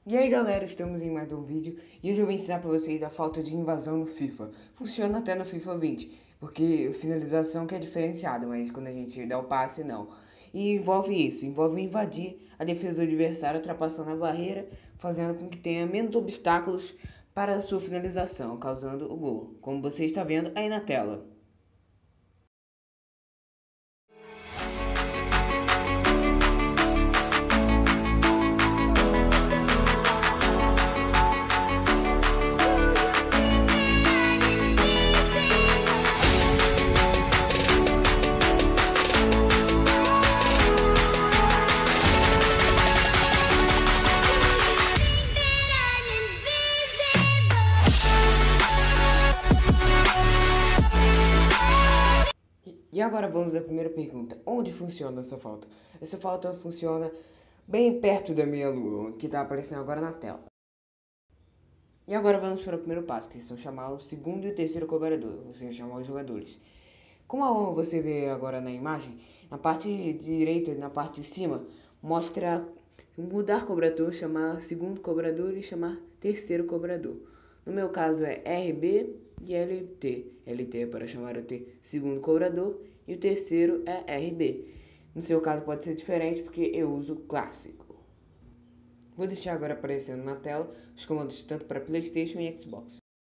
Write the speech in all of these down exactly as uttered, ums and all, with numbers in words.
E aí galera, estamos em mais um vídeo e hoje eu vou ensinar para vocês a falta de invasão no FIFA. Funciona até no FIFA vinte, porque finalização que é diferenciada, mas quando a gente dá o passe não. E envolve isso, envolve invadir a defesa do adversário, ultrapassando a barreira, fazendo com que tenha menos obstáculos para a sua finalização, causando o gol, como você está vendo aí na tela. E agora vamos à primeira pergunta. Onde funciona essa falta? Essa falta funciona bem perto da meia lua, que está aparecendo agora na tela. E agora vamos para o primeiro passo, que são chamar o segundo e o terceiro cobrador, ou seja, chamar os jogadores. Como você vê agora na imagem, na parte direita e na parte de cima, mostra mudar cobrador, chamar segundo cobrador e chamar terceiro cobrador. No meu caso é R B e L T. L T é para chamar o T segundo cobrador e o terceiro é R B. No seu caso pode ser diferente porque eu uso clássico. Vou deixar agora aparecendo na tela os comandos tanto para PlayStation e Xbox.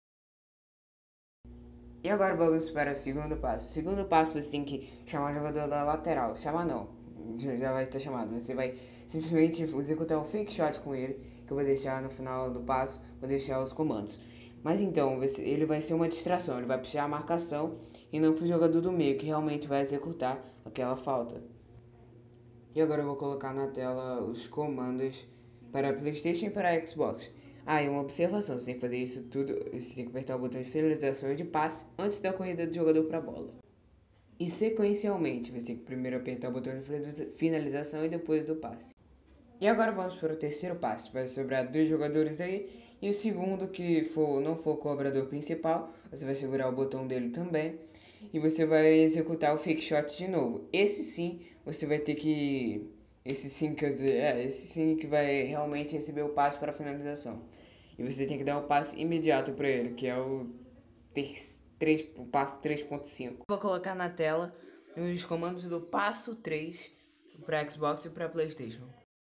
E agora vamos para o segundo passo. O segundo passo você tem que chamar o jogador da lateral. Chamar não, já vai estar chamado. Você vai simplesmente executar um fake shot com ele, que eu vou deixar no final do passo, vou deixar os comandos. Mas então, ele vai ser uma distração, ele vai puxar a marcação e não para o jogador do meio, que realmente vai executar aquela falta. E agora eu vou colocar na tela os comandos para PlayStation e para Xbox. Ah, e uma observação, você tem que fazer isso tudo, você tem que apertar o botão de finalização e de passe antes da corrida do jogador para a bola. E sequencialmente, você tem que primeiro apertar o botão de finalização e depois do passe. E agora vamos para o terceiro passo, vai sobrar dois jogadores aí, e o segundo que for, não for o cobrador principal, você vai segurar o botão dele também, e você vai executar o fake shot de novo. Esse sim, você vai ter que... Esse sim, quer dizer, é, esse sim que vai realmente receber o passe para a finalização. E você tem que dar o passe imediato para ele, que é o, três, o passo três ponto cinco. Vou colocar na tela os comandos do passo três para Xbox e para PlayStation.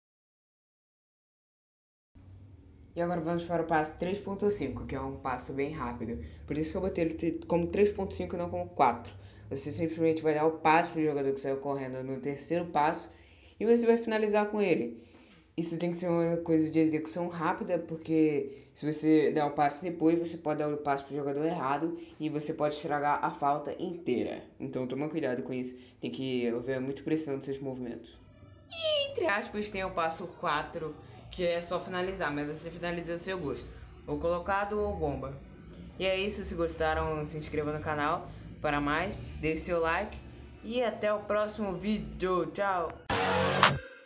E agora vamos para o passo três ponto cinco, que é um passo bem rápido. Por isso que eu botei ele como três ponto cinco e não como quatro. Você simplesmente vai dar o passe para o jogador que saiu correndo no terceiro passo e você vai finalizar com ele. Isso tem que ser uma coisa de execução rápida, porque se você der o passe depois, você pode dar o passe para o jogador errado e você pode estragar a falta inteira. Então toma cuidado com isso, tem que haver muita pressão nos seus movimentos. E entre aspas tem o passo quatro, que é só finalizar, mas você finaliza ao seu gosto, ou colocado ou bomba. E é isso, se gostaram, se inscreva no canal para mais, deixe seu like e até o próximo vídeo, tchau!